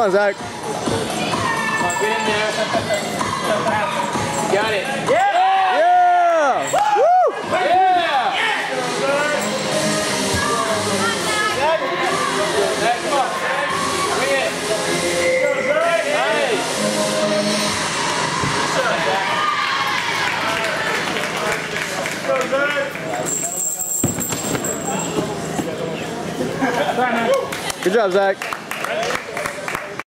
on, Zach. Come on, get in there. Got it. Yeah! Yeah! Woo! Yeah! Zach, come on. Bring it. Nice. Good job, Zach.